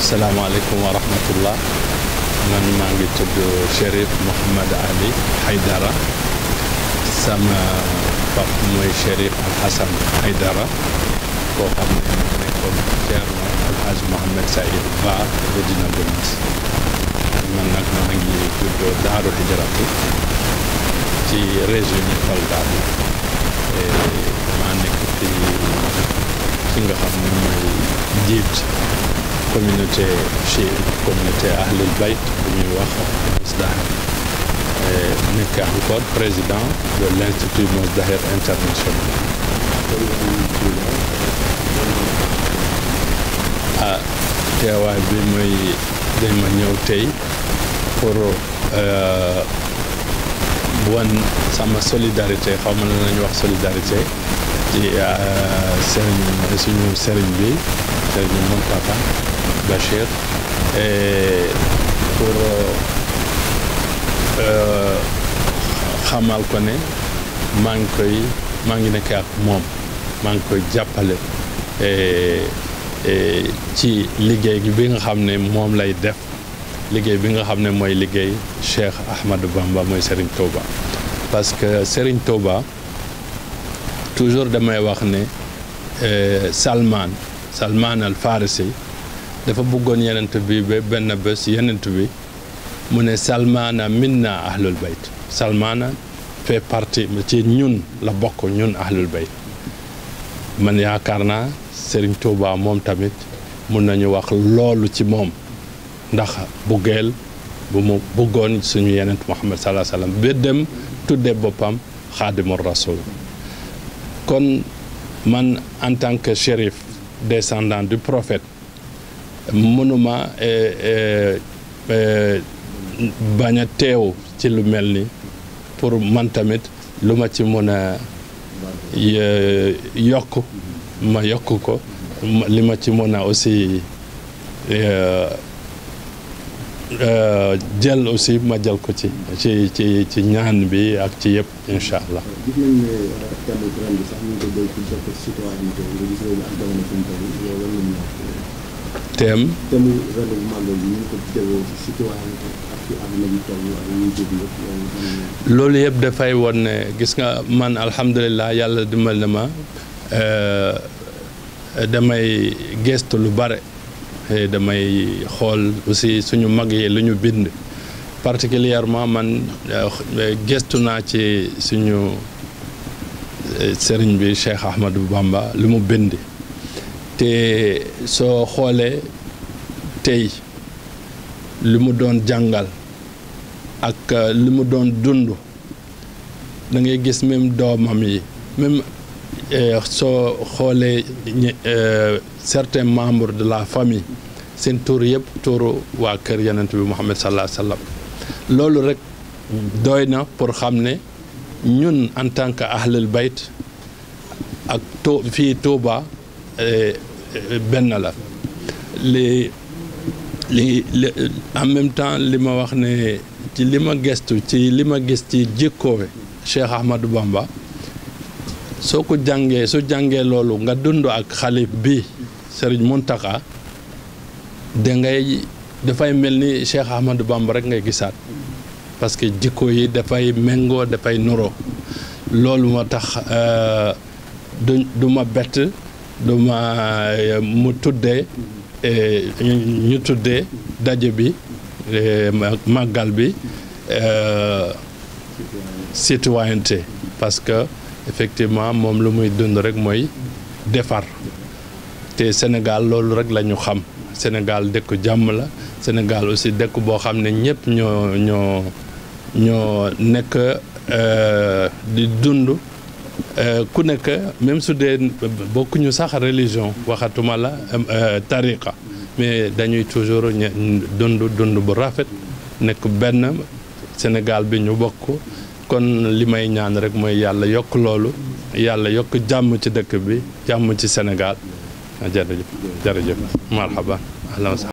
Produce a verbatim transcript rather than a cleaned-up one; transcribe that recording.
asalaamaaleykum wa rahmatullah man maa ngi tudd Cherif Mouhamed Ali Haydara sama pap mooy Cherif Al Hassan Haydara koo xam ne moo nekkoon Ceerno Al Hadj Mohamed Saïd Ba Medina Gounass man nag maa ngi juddoo Daaru Hijratu ci région yi Kolda bi maa nekk ci ki nga xam ne mooy njiit communauté chiite communauté Ahlul Bayt bu ñuy wax Mozdahir nekk encore président de l'Institut Mozdahir International. ah teewaay bi mooy dañ ma ñëw tey pour wan sama solidarité xaw ma la nañu wax solidarité ci sëriñ suñu sëriñ bi sëriñ Mountakha Bachir et pour xamal ko ne maa ngi koy maa ngi nekk ak moom maa ngi koy jàppale ci liggéey bi nga xam ne moom lay def liggéey bi nga xam ne mooy liggéey Cheikh Ahmadou Bamba mooy Serigne Touba. parce que Serigne Touba toujours damay wax ne Salman Salman al Farisi dafa bëggoon yenent bi ba benn bés yenent bi mu ne Salmana minna ahlul bayt Salmana fait partie ci ñun la bokk ñun ahlul bayt man yaakaar naa Serigne Touba moom tamit mun nañu wax loolu ci moom ndax buggeel bu mu bëggoon suñu yenent Muhammad sallallahu alayhi wasallam ba dem tudde boppam Xaadimul Rasul kon man en tant que shérif descendant du prophète mënuma bañ a teew ci lu mel ni pour man tamit lu ma ci mën a yokk ma yokk ko li ma ci mën a aussi jël aussi ma jël ko ci ci ci ci ñaan bi ak ci yëpp incha allah. gis nañ ne thème bu ren bi sax ñu ngi ko béy pour jox citoyenneté nga gis ne ak jamono fi mu toll yow lan la ñu wax. thème. thème mu ren bu màggal bi ñu ngi ko déggoo ci citoyenneté ak ci àdduna bi toll ak ñuy dégg yëpp. loolu yëpp dafay won ne gis nga man alhamdulilah yàlla dimbal na ma damay gestu lu bare. damay xool aussi suñu mag yi lu ñu bind particulièrement man gestu naa ci suñu sëriñ bi Cheikh Ahmadou Bamba lu mu bind te soo xoolee tey li mu doon jàngal ak li mu doon dund da ngay gis même doomam yi même soo xoolee certains membres de la famille seen tur yëpp turu waa kër Yonent bi Muhammad sallallahu alayhi wa sallam loolu rek doy na pour xam ne ñun en tant que ahlul bayt ak to fii Touba benn la li li en même temps li ma wax ne ci li ma gestu ci li ma gis ci jikkoowe Cheikh Ahmadou Bamba soo ko jàngee su jàngee loolu nga dund ak xalif bi Serigne Mountakha dangay dafay mel ni Cheikh Ahmadou Bamba rek ngay gisaat parce que jikko yi dafay méngoo dafay nuroo loolu moo tax du du ma bett du ma mu tuddee ñu tuddee daje bi màggal bi citoyenneté parce que effectivement moom lu muy dund rek mooy defar te Sénégal loolu rek la ñu xam Sénégal dëkku jàmm la Sénégal aussi dëkk boo xam ne ñëpp ñoo ñoo ñoo nekk di dund ku nekk même su dee bokkuñu sax religion waxatuma la tariqa mais dañuy toujours dund dund bu rafet nekk benn Sénégal bi ñu bokk kon li may ñaan rek mooy yàlla yokk loolu yàlla yokk jàmm ci dëkk bi jàmm ci Sénégal jërëjëf jërëjëf marhaban ahlan